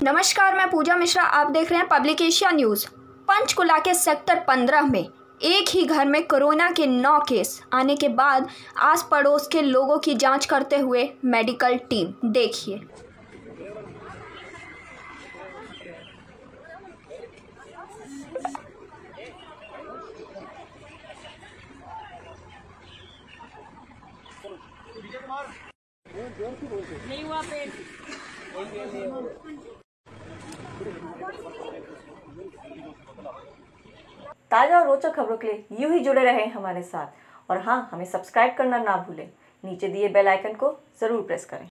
नमस्कार, मैं पूजा मिश्रा। आप देख रहे हैं पब्लिक एशिया न्यूज़। पंचकुला के सेक्टर 15 में एक ही घर में कोरोना के 9 केस आने के बाद आस पड़ोस के लोगों की जांच करते हुए मेडिकल टीम। देखिए। नहीं हुआ पेट। ताज़ा और रोचक खबरों के लिए यूं ही जुड़े रहें हमारे साथ और हाँ, हमें सब्सक्राइब करना ना भूलें। नीचे दिए बेल आइकन को ज़रूर प्रेस करें।